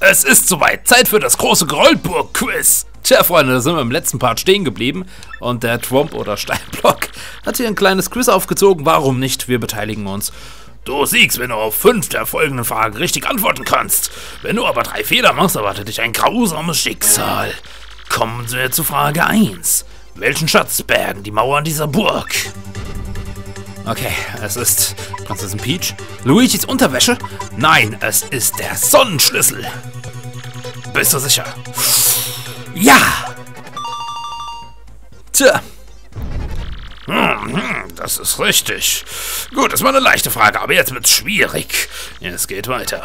Es ist soweit. Zeit für das große Grollburg-Quiz. Tja, Freunde, da sind wir im letzten Part stehen geblieben. Und der Tromp oder Steinblock hat hier ein kleines Quiz aufgezogen. Warum nicht? Wir beteiligen uns. Du siegst, wenn du auf 5 der folgenden Fragen richtig antworten kannst. Wenn du aber 3 Fehler machst, erwartet dich ein grausames Schicksal. Kommen wir zu Frage 1. Welchen Schatz bergen die Mauern dieser Burg? Okay, es ist Prinzessin Peach. Luigis Unterwäsche? Nein, es ist der Sonnenschlüssel. Bist du sicher? Ja! Tja. Das ist richtig. Gut, das war eine leichte Frage, aber jetzt wird's schwierig. Es geht weiter.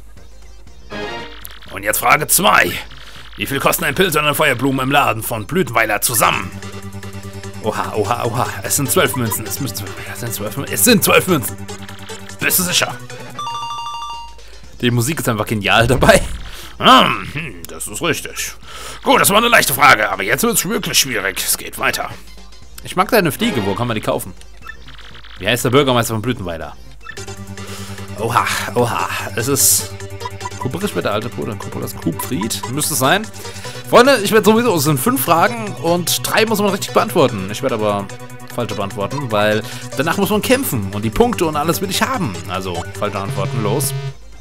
Und jetzt Frage 2. Wie viel kosten ein Pilz und eine Feuerblume im Laden von Blütenweiler zusammen? Oha, oha, oha. Es sind 12 Münzen. Es sind 12 Münzen. Bist du sicher? Die Musik ist einfach genial dabei. Das ist richtig. Gut, das war eine leichte Frage, aber jetzt wird es wirklich schwierig. Es geht weiter. Ich mag deine Fliege. Wo kann man die kaufen? Wie heißt der Bürgermeister von Blütenweiler? Oha, oha. Es ist... Kupperisch wird der alte Bruder. Kupperas Kupfried. Müsste es sein. Freunde, ich werde sowieso... Es sind 5 Fragen und 3 muss man richtig beantworten. Ich werde aber falsche beantworten, weil danach muss man kämpfen. Und die Punkte und alles will ich haben. Also, falsche Antworten. Los.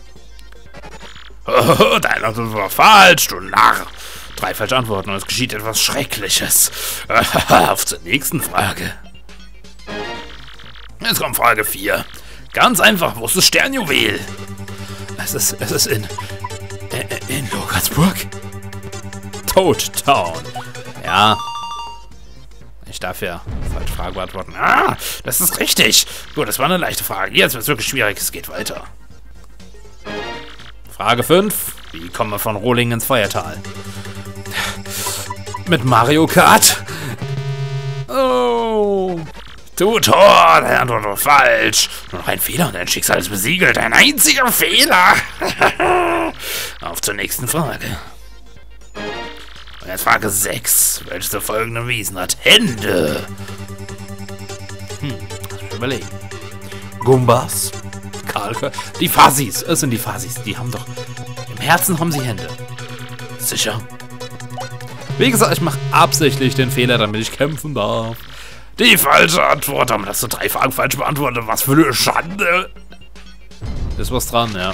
Oh, deine Antwort war falsch, du Narr. 3 falsche Antworten und es geschieht etwas Schreckliches. Auf zur nächsten Frage. Jetzt kommt Frage 4. Ganz einfach, wo ist das Sternjuwel? Es ist in Logartsburg? Toad Town. Ja. Ich darf ja falsche Frage beantworten. Ah, das ist richtig. Gut, das war eine leichte Frage. Jetzt wird es wirklich schwierig. Es geht weiter. Frage 5. Wie kommen wir von Rohling ins Feuertal? Mit Mario Kart? Oh. Du Tor, deine Antwort war falsch. Nur noch ein Fehler und dein Schicksal ist besiegelt. Ein einziger Fehler. Auf zur nächsten Frage. Und jetzt Frage 6. Welches der folgenden Wesen hat Hände? Lass mich überlegen. Gumbas? Kalke? Die Fuzzies. Es sind die Fuzzies. Die haben doch... Im Herzen haben sie Hände. Sicher? Wie gesagt, ich mache absichtlich den Fehler, damit ich kämpfen darf. Die falsche Antwort. Damit hast du 3 Fragen falsch beantwortet. Was für eine Schande. Ist was dran, ja.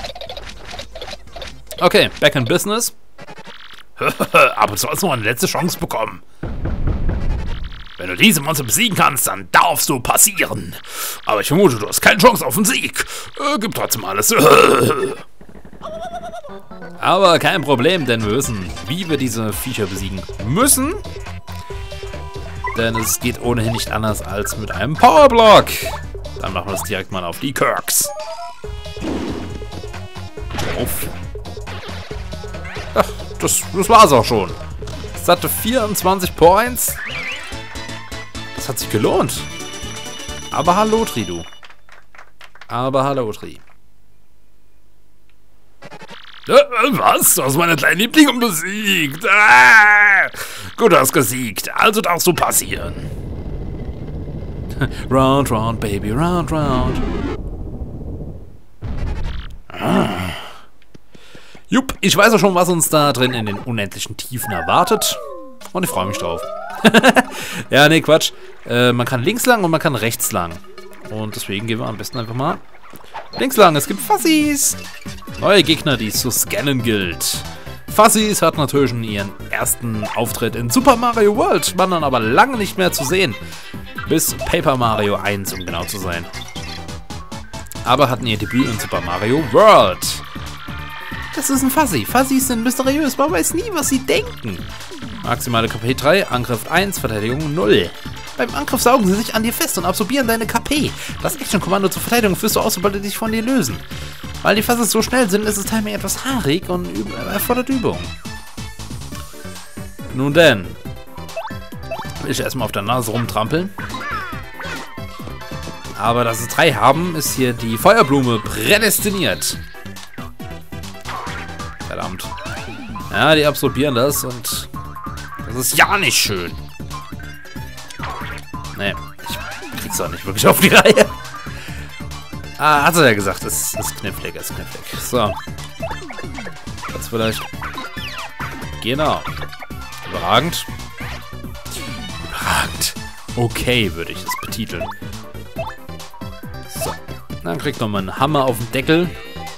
Okay, back in business. Aber du hast noch eine letzte Chance bekommen. Wenn du diese Monster besiegen kannst, dann darfst du passieren. Aber ich vermute, du hast keine Chance auf den Sieg. Gib trotzdem alles. Aber kein Problem, denn wir wissen, wie wir diese Viecher besiegen müssen. Denn es geht ohnehin nicht anders als mit einem Powerblock. Dann machen wir es direkt mal auf die Kirks. Auf. Ach, das war's auch schon. Es hatte 24 Points. Das hat sich gelohnt. Aber hallo, Tri, du. Aber hallo, Tri. Was? Du hast meine kleinen Lieblinge besiegt. Gut, du hast gesiegt. Also darfst du passieren. Round, round, baby, round, round. Jupp, ich weiß auch schon, was uns da drin in den unendlichen Tiefen erwartet. Und ich freue mich drauf. Ja, nee, Quatsch. Man kann links lang und man kann rechts lang. Und deswegen gehen wir am besten einfach mal links lang. Es gibt Fuzzies. Neue Gegner, die es zu scannen gilt. Fuzzies hat natürlich schon ihren ersten Auftritt in Super Mario World, waren dann aber lange nicht mehr zu sehen. Bis Paper Mario 1, um genau zu sein. Aber hatten ihr Debüt in Super Mario World. Das ist ein Fuzzy. Fuzzies sind mysteriös, man weiß nie, was sie denken. Maximale KP 3, Angriff 1, Verteidigung 0. Beim Angriff saugen sie sich an dir fest und absorbieren deine KP. Das Action-Kommando zur Verteidigung führst du aus, sobald sie dich von dir lösen. Weil die Fuzzies so schnell sind, ist das Timing etwas haarig und erfordert Übung. Nun denn. Will ich erstmal auf der Nase rumtrampeln. Aber dass es 3 haben, ist hier die Feuerblume prädestiniert. Verdammt. Ja, die absorbieren das und das ist ja nicht schön. Nee, ich krieg's auch nicht wirklich auf die Reihe. Ah, hat er ja gesagt, es ist knifflig, es ist knifflig. So. Jetzt vielleicht. Genau. Überragend. Überragend. Okay, würde ich es betiteln. So. Dann kriegt noch mal einen Hammer auf den Deckel.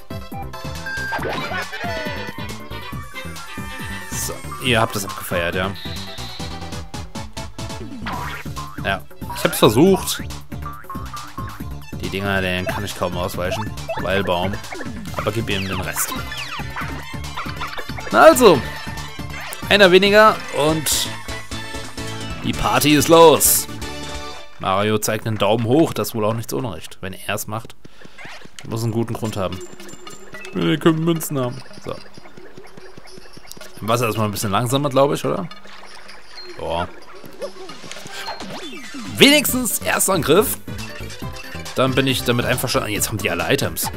So. Ihr habt das abgefeiert, ja. Ja. Ich hab's versucht. Die Dinger, denen kann ich kaum ausweichen. Weilbaum. Aber gib ihm den Rest. Na also. Einer weniger und die Party ist los. Mario zeigt einen Daumen hoch, das ist wohl auch nicht so unrecht. Wenn er es macht, muss einen guten Grund haben. Wir können Münzen haben. So. Im Wasser ist mal ein bisschen langsamer, glaube ich, oder? Boah. Wenigstens Erstangriff. Dann bin ich damit einverstanden. Jetzt haben die alle Items.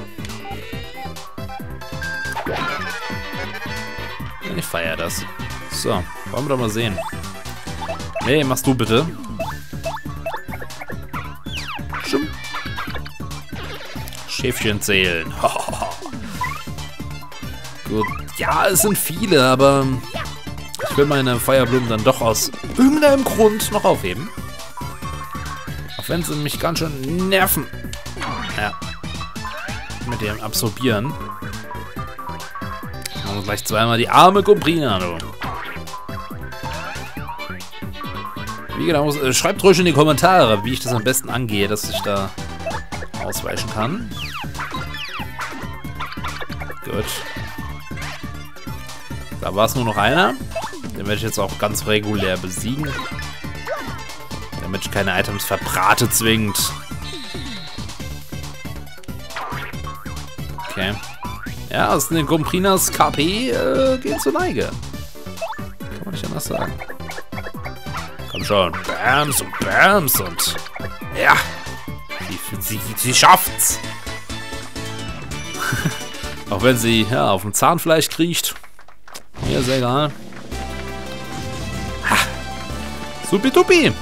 Ich feiere das. So, wollen wir doch mal sehen. Nee, machst du bitte. Schäfchen zählen. Gut. Ja, es sind viele, aber ich will meine Feuerblumen dann doch aus irgendeinem Grund noch aufheben. Auch wenn sie mich ganz schön nerven. Ja. Mit dem Absorbieren. Und gleich zweimal die arme Gumprina, du. Wie genau, schreibt ruhig in die Kommentare, wie ich das am besten angehe, dass ich da ausweichen kann. Gut. Da war es nur noch einer. Den werde ich jetzt auch ganz regulär besiegen. Damit ich keine Items verbrate zwingend. Okay. Ja, aus den Gumprinas KP geht zur Neige. Kann man nicht anders sagen. Komm schon. Bams und Bams und... Ja. Sie schafft's. Auch wenn sie ja, auf dem Zahnfleisch kriecht. Mir ist egal. Ha. Supi-tupi.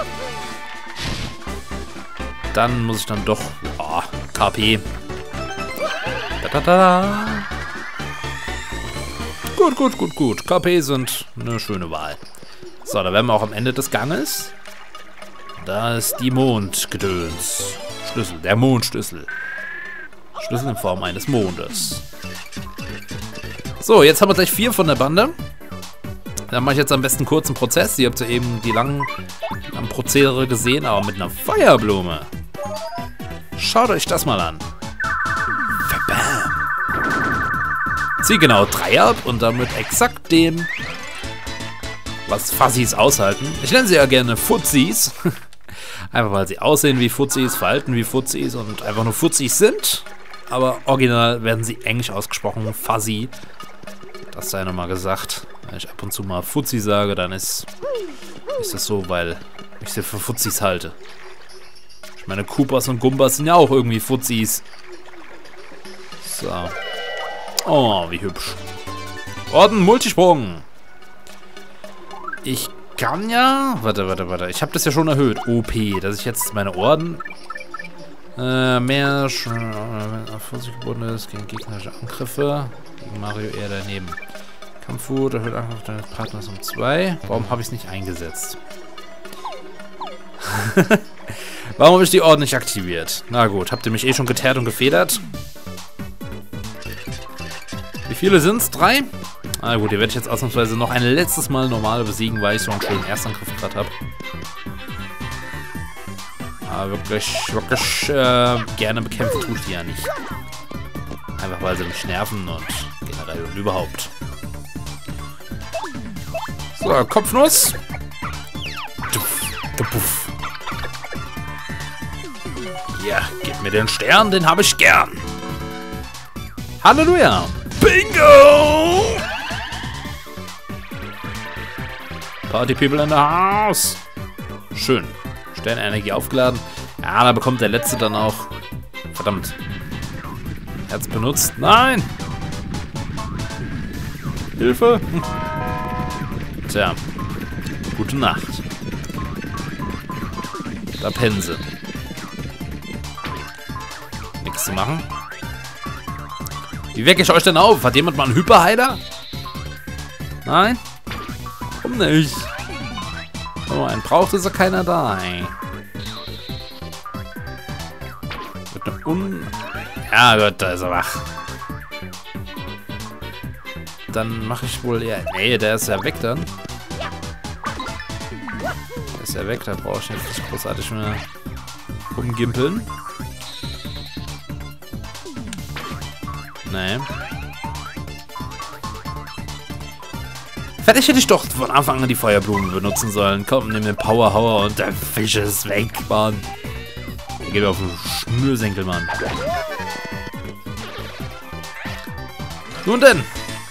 Dann muss ich dann doch... Oh, KP. Da. Gut. KP sind eine schöne Wahl. So, da wären wir auch am Ende des Ganges. Da ist die Mondgedöns. Schlüssel, der Mondschlüssel. Schlüssel in Form eines Mondes. So, jetzt haben wir gleich 4 von der Bande. Dann mache ich jetzt am besten kurz einen Prozess. Ihr habt ja eben die langen am Prozedere gesehen, aber mit einer Feuerblume. Schaut euch das mal an. Verbam. Zieh genau 3 ab und damit exakt dem, was Fuzzies aushalten. Ich nenne sie ja gerne Fuzzies. Einfach weil sie aussehen wie Fuzzies, verhalten wie Fuzzies und einfach nur Fuzzies sind. Aber original werden sie englisch ausgesprochen. Fuzzy. Das sei nochmal gesagt. Wenn ich ab und zu mal Fuzzi sage, dann ist das so, weil ich sie für Fuzzies halte. Ich meine, Koopas und Gumbas sind ja auch irgendwie Fuzzies. So. Oh, wie hübsch. Orden Multisprung. Ich kann ja... Warte. Ich habe das ja schon erhöht. OP, dass ich jetzt meine Orden... mehr... Vorsicht gebunden ist gegen gegnerische Angriffe. Gegen Mario eher daneben. Kampfwut erhöht Angriff deines Partners um 2. Warum habe ich es nicht eingesetzt? Warum habe ich die Orden nicht aktiviert? Na gut, habt ihr mich eh schon geteert und gefedert? Wie viele sind es? 3? Na gut, die werde ich jetzt ausnahmsweise noch ein letztes Mal normal besiegen, weil ich so einen schönen Erstangriff gerade habe. Aber wirklich gerne bekämpfen tue ich die ja nicht. Einfach weil sie mich nerven und generell und überhaupt. So, Kopfnuss. Ja, gib mir den Stern, den habe ich gern. Halleluja. Bingo! Party people in the house. Schön. Sternenergie aufgeladen. Ja, da bekommt der Letzte dann auch... Verdammt. Herz benutzt. Nein! Hilfe! Tja. Gute Nacht. Da pennen sie. Nichts zu machen. Wie wecke ich euch denn auf? Hat jemand mal einen Hyperheiler? Nein? Warum nicht? Wenn man einen braucht, ist ja keiner da, ey. Wird eine ja gut, da ist er wach. Dann mache ich wohl eher... Nee, der ist ja weg dann. Der ist ja weg, da brauche ich nicht großartig mehr rumgimpeln. Nee. Fertig hätte ich doch von Anfang an die Feuerblumen benutzen sollen. Komm, nimm den Powerhauer und der Fisch ist weg, Mann. Der geht auf den Schnürsenkel, Mann. Nun denn.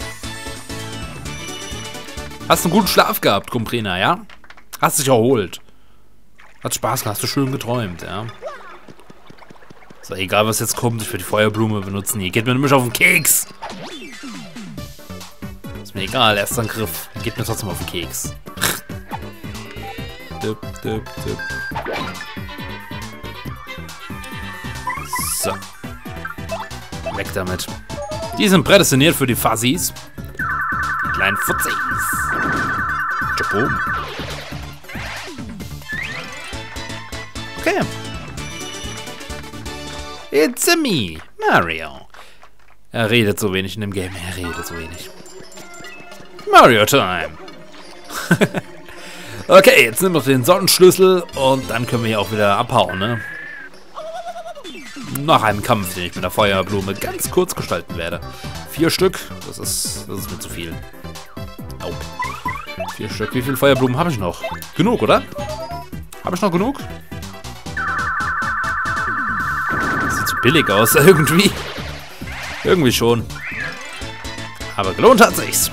Hast einen guten Schlaf gehabt, Kumprina, ja? Hast dich erholt. Hat Spaß gemacht, hast du schön geträumt, ja? So, egal was jetzt kommt, ich werde die Feuerblume benutzen. Hier geht mir nämlich auf den Keks. Ist mir egal, erster Angriff. Geht mir trotzdem auf den Keks. Dip, dip, dip. So. Weg damit. Die sind prädestiniert für die Fuzzies. Die kleinen Fuzzis. Tschabum. Okay. It's a me, Mario. Er redet so wenig in dem Game. Er redet so wenig. Mario Time. Okay, jetzt nehmen wir den Sonnenschlüssel und dann können wir hier auch wieder abhauen, ne? Nach einem Kampf, den ich mit der Feuerblume ganz kurz gestalten werde. 4 Stück, das ist mir zu viel. Au. 4 Stück, wie viele Feuerblumen habe ich noch? Genug, oder? Habe ich noch genug? Sieht zu billig aus, irgendwie. Irgendwie schon. Aber gelohnt hat sich's.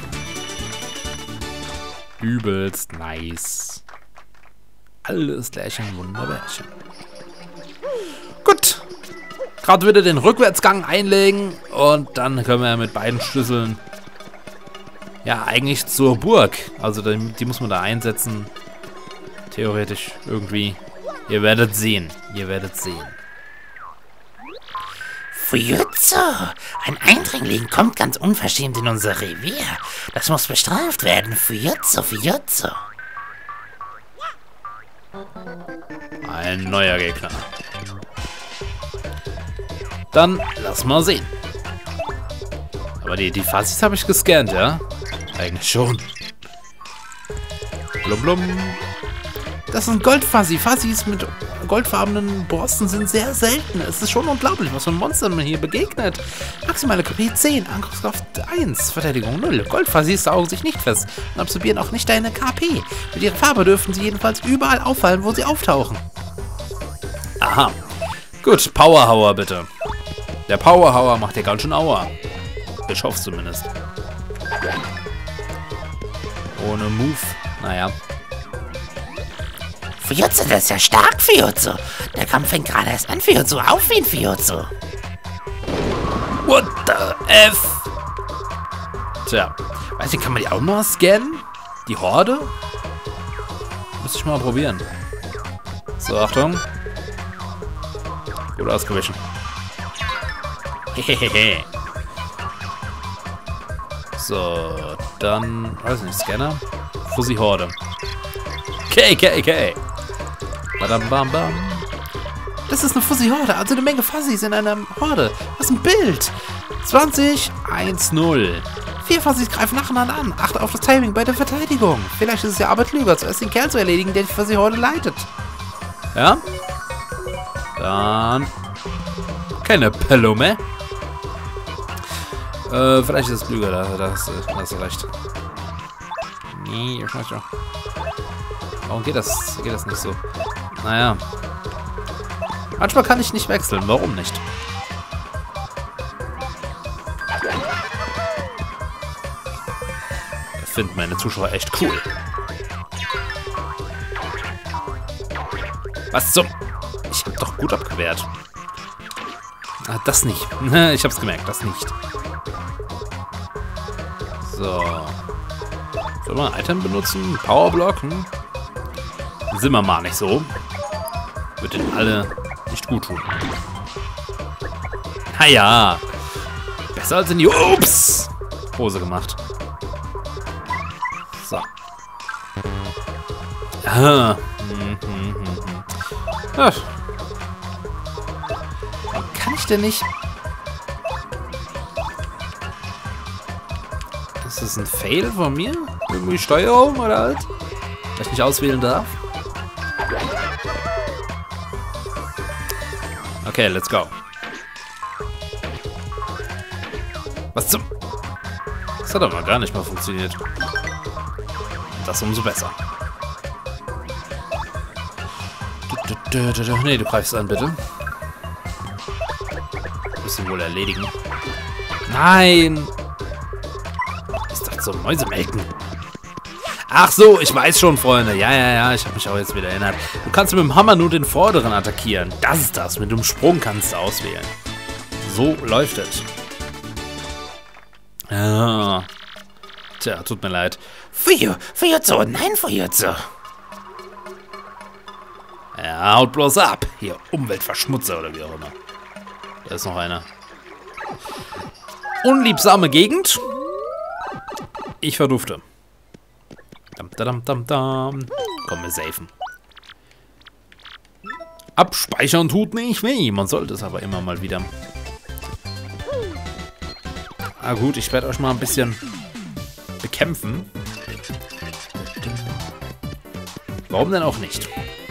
Übelst nice. Alles gleich ein Wunderbärchen. Gut. Gerade wieder den Rückwärtsgang einlegen und dann können wir mit beiden Schlüsseln ja eigentlich zur Burg. Also die muss man da einsetzen. Theoretisch irgendwie. Ihr werdet sehen. Ihr werdet sehen. Fujutsu! Ein Eindringling kommt ganz unverschämt in unser Revier. Das muss bestraft werden. Fujutsu, Fujutsu. Ein neuer Gegner. Dann lass mal sehen. Aber die Fuzzies habe ich gescannt, ja? Eigentlich schon. Blum blum. Das sind Goldfuzzy. Fuzzies mit goldfarbenen Borsten sind sehr selten. Es ist schon unglaublich, was für Monstern man hier begegnet. Maximale KP 10, Angriffskraft 1, Verteidigung 0. Goldfuzzies saugen sich nicht fest und absorbieren auch nicht deine KP. Mit ihrer Farbe dürften sie jedenfalls überall auffallen, wo sie auftauchen. Aha. Gut, Powerhauer bitte. Der Powerhauer macht ja ganz schön Aua. Ich hoffe zumindest. Ohne Move. Naja. Fujutsu, das ist ja stark, Fujutsu. Der Kampf fängt gerade erst an, Fujutsu. Auf ihn, Fujutsu. What the F? Tja. Weiß ich, kann man die auch mal scannen? Die Horde? Muss ich mal probieren. So, Achtung. Gut ausgewichen. Hehehe. So, dann, weiß nicht, Scanner. Fuzzy Horde. KKK. Badam bam bam. Das ist eine Fuzzy Horde, also eine Menge Fuzzys in einer Horde. Was ein Bild. 20, 1, 0. 4 Fuzzys greifen nacheinander an. Achte auf das Timing bei der Verteidigung. Vielleicht ist es ja aber klüger, zuerst den Kerl zu erledigen, der die Fuzzy Horde leitet. Ja? Dann keine Pelume. Vielleicht ist es klüger, da hast du recht. Nee, ich weiß schon. Warum geht das nicht so? Naja. Manchmal kann ich nicht wechseln. Warum nicht? Ich finde meine Zuschauer echt cool. Was zum... Ich habe doch gut abgewehrt. Ah, das nicht. Ich hab's gemerkt, das nicht. So. Soll man ein Item benutzen? Powerblock? Sind wir mal nicht so. Wird den alle nicht gut tun. Naja. Salz in die Ups! Hose gemacht. So. Ah. Ach. Kann ich denn nicht? Ist das ein Fail von mir? Irgendwie Steuerung oder halt? Dass ich nicht auswählen darf? Okay, let's go. Was zum... Das hat aber gar nicht mal funktioniert. Das umso besser. Nee, du greifst an, bitte. Müssen wohl erledigen. Nein! Ich dachte so, Mäuse melken. Ach so, ich weiß schon, Freunde. Ja, ich habe mich auch jetzt wieder erinnert. Du kannst mit dem Hammer nur den vorderen attackieren. Das ist das. Mit dem Sprung kannst du auswählen. So läuft es. Ja. Tja, tut mir leid. Fujutsu, nein, Fujutsu. Ja, haut bloß ab. Hier, Umweltverschmutzer oder wie auch immer. Da ist noch einer. Unliebsame Gegend. Ich verdufte. Komm, wir safen. Abspeichern tut nicht weh. Man sollte es aber immer mal wieder. Ah gut, ich werde euch mal ein bisschen bekämpfen. Warum denn auch nicht?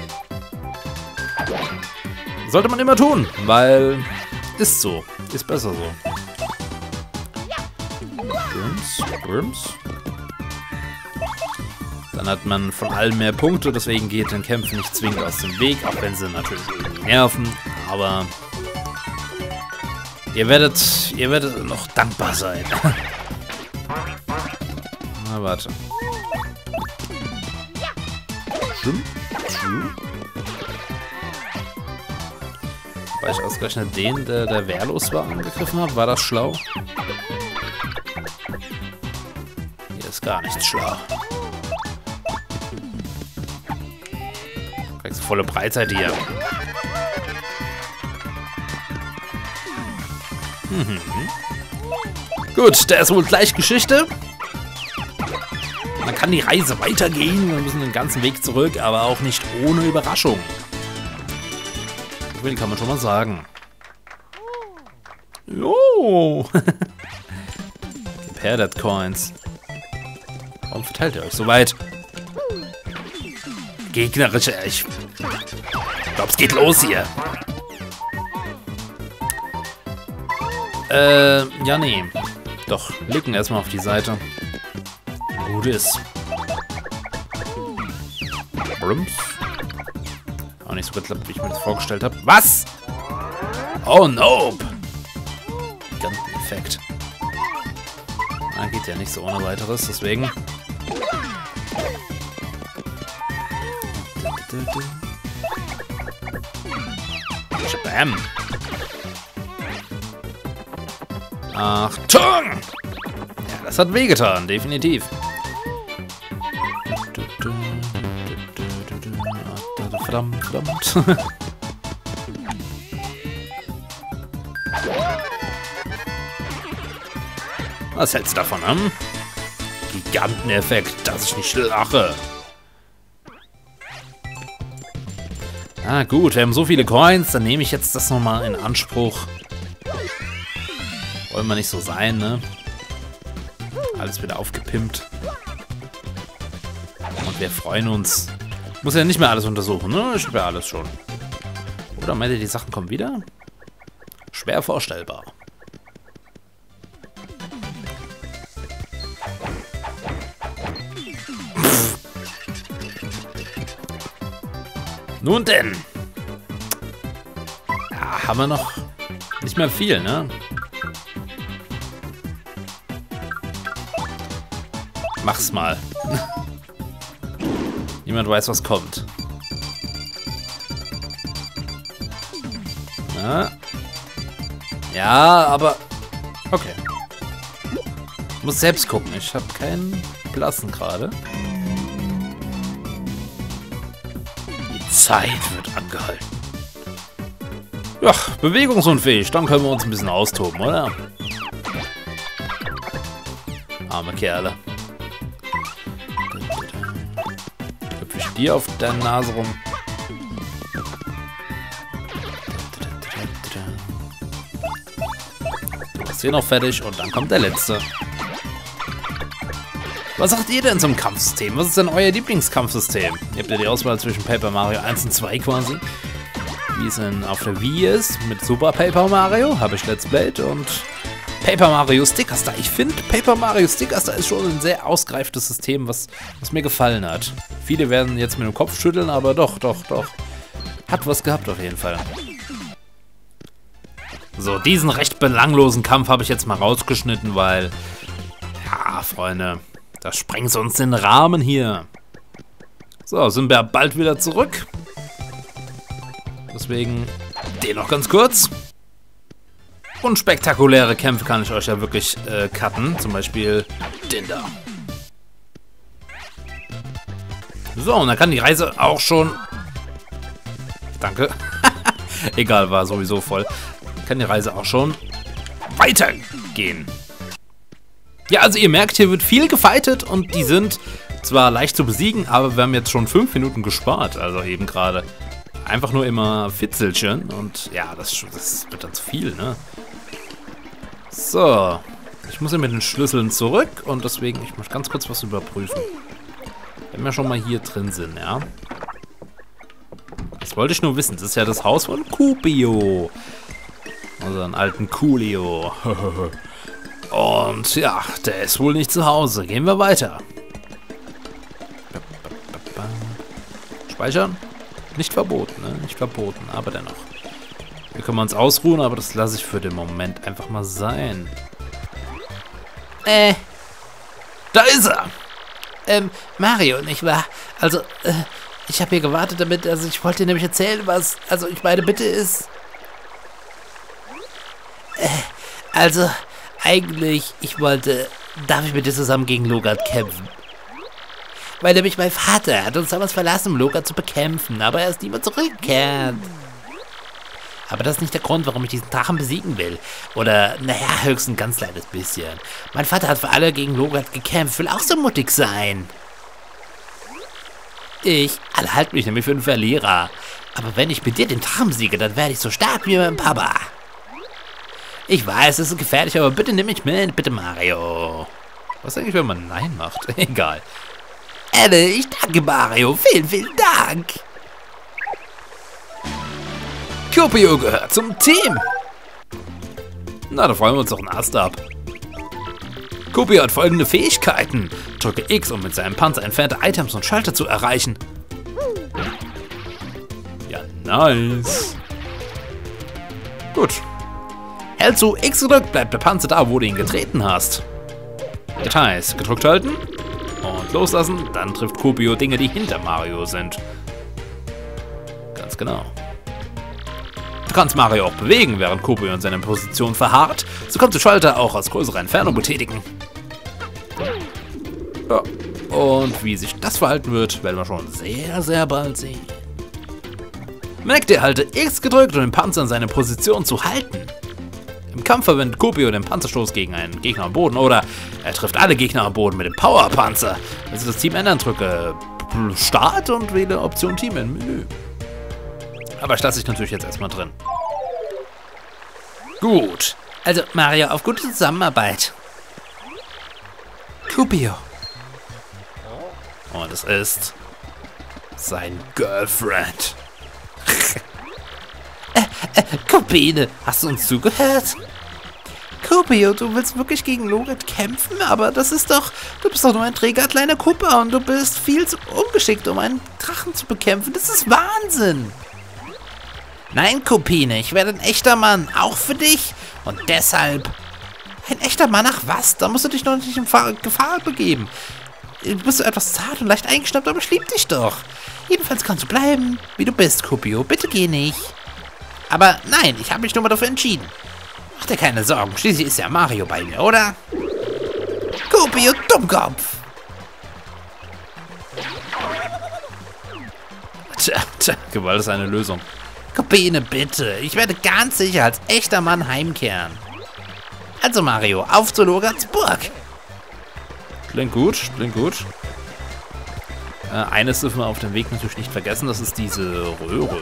Sollte man immer tun, weil ist so. Ist besser so. Worms. Dann hat man von allem mehr Punkte, deswegen geht den Kämpfen nicht zwingend aus dem Weg, auch wenn sie natürlich irgendwie nerven, aber ihr werdet noch dankbar sein. Na, warte. Weil ich ausgerechnet den, der wehrlos war, angegriffen habe, war das schlau? Hier ist gar nichts schlau. Kriegst du volle Breitseite hier. Gut, der ist wohl gleich Geschichte. Dann kann die Reise weitergehen. Wir müssen den ganzen Weg zurück, aber auch nicht ohne Überraschung. So viel kann man schon mal sagen. Jo! Repair that Coins. Warum verteilt ihr euch so weit? Gegnerische... Ich glaube, es geht los hier. Ja, nee. Doch, legen erstmal auf die Seite. Gut ist. Brums. Auch nicht so geklappt, wie ich mir das vorgestellt habe. Was? Oh, nope. Giganteneffekt. Na, geht ja nicht so ohne weiteres, deswegen. Bam. Achtung! Ja, das hat wehgetan, definitiv. Verdammt. Was hältst du davon, hm? Giganteneffekt, dass ich nicht lache. Ah gut, wir haben so viele Coins, dann nehme ich jetzt das nochmal in Anspruch. Wollen wir nicht so sein, ne? Alles wieder aufgepimpt. Und wir freuen uns. Muss ja nicht mehr alles untersuchen, ne? Ich habe ja alles schon. Oder meint ihr, die Sachen kommen wieder? Schwer vorstellbar. Nun denn. Ja, haben wir noch nicht mehr viel, ne? Mach's mal. Niemand weiß, was kommt. Ja, ja, aber... Okay. Ich muss selbst gucken. Ich habe keinen Blassen gerade. Die Zeit wird angehalten. Ja, bewegungsunfähig. Dann können wir uns ein bisschen austoben, oder? Arme Kerle. Hüpfe ich dir auf deine Nase rum. Du bist hier noch fertig und dann kommt der letzte. Was sagt ihr denn zum Kampfsystem? Was ist denn euer Lieblingskampfsystem? Ihr habt ja die Auswahl zwischen Paper Mario 1 und 2 quasi. Wie es auf der Wii ist, mit Super Paper Mario, habe ich Let's Played, und Paper Mario Sticker Star. Ich finde, Paper Mario Sticker Star ist schon ein sehr ausgereiftes System, was mir gefallen hat. Viele werden jetzt mit dem Kopf schütteln, aber doch. Hat was gehabt auf jeden Fall. So, diesen recht belanglosen Kampf habe ich jetzt mal rausgeschnitten, weil, ja, Freunde, das sprengt sonst den Rahmen hier. So, sind wir bald wieder zurück. Deswegen den noch ganz kurz. Unspektakuläre Kämpfe kann ich euch ja wirklich cutten. Zum Beispiel den da. So, und dann kann die Reise auch schon... Danke. Egal, war sowieso voll. Kann die Reise auch schon weitergehen. Ja, also ihr merkt, hier wird viel gefightet und die sind zwar leicht zu besiegen, aber wir haben jetzt schon 5 Minuten gespart, also eben gerade. Einfach nur immer Fitzelchen und ja, das wird dann zu viel, ne? So, ich muss ja mit den Schlüsseln zurück und deswegen, ich muss ganz kurz was überprüfen. Wenn wir schon mal hier drin sind, ja. Das wollte ich nur wissen, das ist ja das Haus von Kupio. Unseren alten Coolio. Und ja, der ist wohl nicht zu Hause. Gehen wir weiter. Speichern? Nicht verboten, ne? Nicht verboten, aber dennoch. Hier können wir uns ausruhen, aber das lasse ich für den Moment einfach mal sein. Da ist er! Mario, nicht wahr? Also, ich habe hier gewartet damit, also ich wollte dir nämlich erzählen, was, also ich meine Bitte ist... Also, eigentlich, darf ich mit dir zusammen gegen Logat kämpfen? Weil nämlich mein Vater hat uns damals verlassen, um Logat zu bekämpfen, aber er ist niemand zurückgekehrt. Aber das ist nicht der Grund, warum ich diesen Drachen besiegen will. Oder, naja, höchstens ein ganz kleines bisschen. Mein Vater hat für alle gegen Logat gekämpft, will auch so mutig sein. Alle halten mich nämlich für einen Verlierer. Aber wenn ich mit dir den Drachen besiege, dann werde ich so stark wie mein Papa. Ich weiß, es ist gefährlich, aber bitte nimm mich mit, bitte Mario. Was eigentlich, wenn man Nein macht? Egal. Ich danke Mario, vielen Dank. Kupio gehört zum Team. Na, da freuen wir uns doch einen Ast ab. Kupio hat folgende Fähigkeiten. Drücke X, um mit seinem Panzer entfernte Items und Schalter zu erreichen. Ja, nice. Gut. Hältst du X gedrückt, bleibt der Panzer da, wo du ihn getreten hast. Details. Gedrückt halten und loslassen, dann trifft Kupio Dinge, die hinter Mario sind. Ganz genau. Du kannst Mario auch bewegen, während Kupio in seiner Position verharrt. So kannst du Schalter auch aus größerer Entfernung betätigen. Ja. Und wie sich das verhalten wird, werden wir schon sehr bald sehen. Merkt ihr, halte X gedrückt, um den Panzer in seiner Position zu halten. Im Kampf verwendet Kupio den Panzerstoß gegen einen Gegner am Boden oder er trifft alle Gegner am Boden mit dem Powerpanzer. Wenn Sie das Team ändern, drücke Start und wähle Option Team im Menü. Aber ich lasse ich natürlich jetzt erstmal drin. Gut. Also Mario, auf gute Zusammenarbeit. Kupio. Und es ist sein Girlfriend. Kupine, hast du uns zugehört? Kupio, du willst wirklich gegen Logat kämpfen, aber du bist doch nur ein träger kleiner Koopa und du bist viel zu ungeschickt, um einen Drachen zu bekämpfen. Das ist Wahnsinn. Nein, Kupine, ich werde ein echter Mann, auch für dich. Und deshalb... Ein echter Mann, ach was? Da musst du dich noch nicht in Gefahr begeben. Du bist so etwas zart und leicht eingeschnappt, aber ich liebe dich doch. Jedenfalls kannst du bleiben, wie du bist, Kupio. Bitte geh nicht. Aber nein, ich habe mich nur mal dafür entschieden. Mach dir keine Sorgen, schließlich ist ja Mario bei mir, oder? Kupio, Dummkopf! Tja, Gewalt ist eine Lösung. Kupine, bitte. Ich werde ganz sicher als echter Mann heimkehren. Also Mario, auf zu Logats Burg. Klingt gut, klingt gut. Eines dürfen wir auf dem Weg natürlich nicht vergessen, das ist diese Röhre.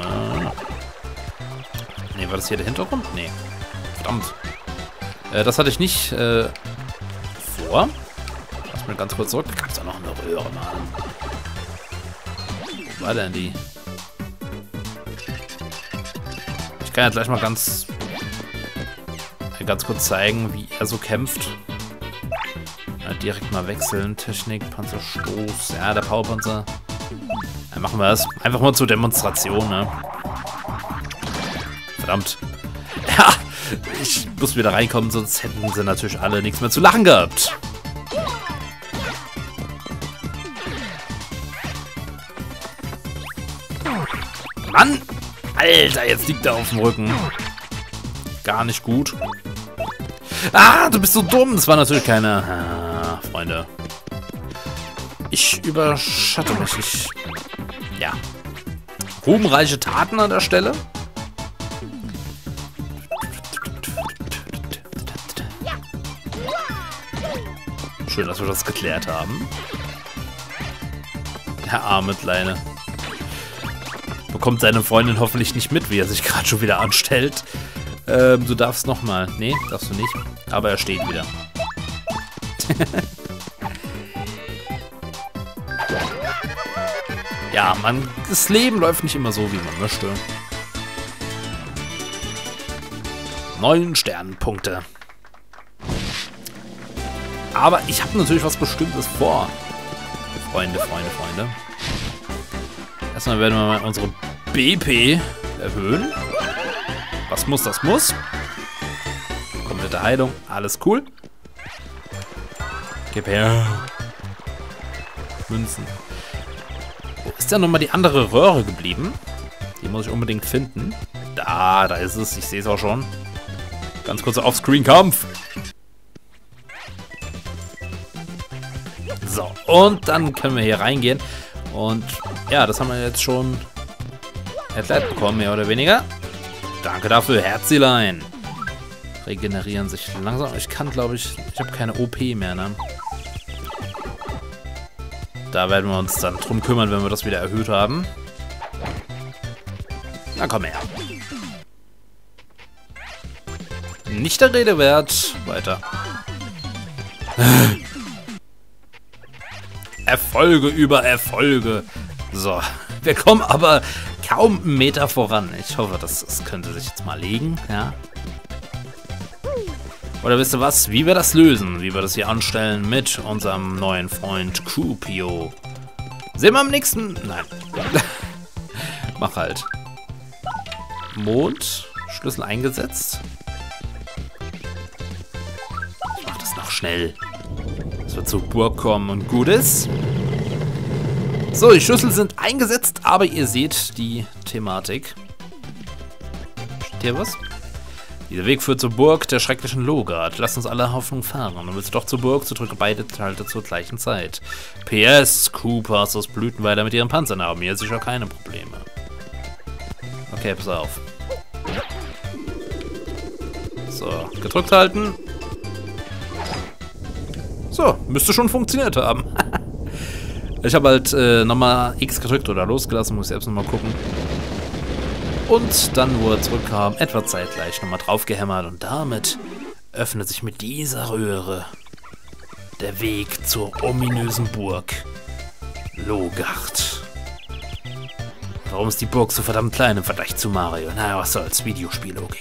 Ne, war das hier der Hintergrund? Nee. Verdammt. Das hatte ich nicht vor. Lass mal ganz kurz zurück. Da gab es da noch eine Röhre, Mann. Wo war denn die? Ich kann ja gleich mal ganz kurz zeigen, wie er so kämpft. Ja, direkt mal wechseln. Technik, Panzerstoß. Ja, der Powerpanzer. Ja, machen wir das. Einfach mal zur Demonstration, ne? Verdammt. Ja, ich muss wieder reinkommen, sonst hätten sie natürlich alle nichts mehr zu lachen gehabt. Mann! Alter, jetzt liegt er auf dem Rücken. Gar nicht gut. Ah, du bist so dumm. Das war natürlich keine... Ah, Freunde. Ich überschatte mich. Ja. Ruhmreiche Taten an der Stelle. Schön, dass wir das geklärt haben. Der arme Kleine. Bekommt seine Freundin hoffentlich nicht mit, wie er sich gerade schon wieder anstellt. Du darfst nochmal. Nee, darfst du nicht. Aber er steht wieder. Ja, das Leben läuft nicht immer so, wie man möchte. 9 Sternpunkte. Aber ich habe natürlich was Bestimmtes vor. Freunde. Erstmal werden wir mal unsere BP erhöhen. Was muss, das muss. Komplette Heilung, alles cool. Gib her. Münzen. Wo ist denn nochmal die andere Röhre geblieben? Die muss ich unbedingt finden. Da ist es. Ich sehe es auch schon. Ganz kurzer Offscreen-Kampf. So, und dann können wir hier reingehen. Und ja, das haben wir jetzt schon erklärt bekommen, mehr oder weniger. Danke dafür, Herzilein. Regenerieren sich langsam. Ich kann, glaube ich habe keine OP mehr, ne? Da werden wir uns dann drum kümmern, wenn wir das wieder erhöht haben. Na komm her. Nicht der Rede wert. Weiter. Erfolge über Erfolge. So, wir kommen aber kaum einen Meter voran. Ich hoffe, das könnte sich jetzt mal legen, ja. Oder wisst ihr was? Wie wir das lösen, wie wir das hier anstellen mit unserem neuen Freund Kupo. Sehen wir am nächsten... Nein. Mach halt. Mond. Schlüssel eingesetzt. Ich mach das noch schnell. Dass wir zur Burg kommen und gut ist. So, die Schlüssel sind eingesetzt, aber ihr seht die Thematik. Steht hier was? Dieser Weg führt zur Burg der schrecklichen Logard. Lasst uns alle Hoffnung fahren. Du willst doch zur Burg, so drücke beide Teile zur gleichen Zeit. PS, Koopa ist aus Blütenweiler mit ihren Panzern haben hier sicher keine Probleme. Okay, pass auf. So, gedrückt halten. So, müsste schon funktioniert haben. Ich habe halt nochmal X gedrückt oder losgelassen, muss ich selbst nochmal gucken. Und dann, wo er zurückkam, etwa zeitgleich nochmal drauf gehämmert. Und damit öffnet sich mit dieser Röhre der Weg zur ominösen Burg Logard. Warum ist die Burg so verdammt klein im Vergleich zu Mario? Naja, was soll's, Videospiellogik.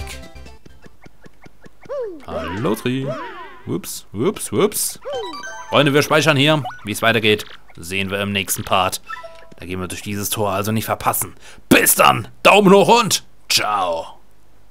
Hallo, Tri. Ups. Freunde, wir speichern hier. Wie es weitergeht, sehen wir im nächsten Part. Da gehen wir durch dieses Tor also nicht verpassen. Bis dann, Daumen hoch und ciao.